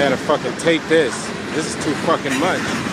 gotta fucking take this. This is too fucking much.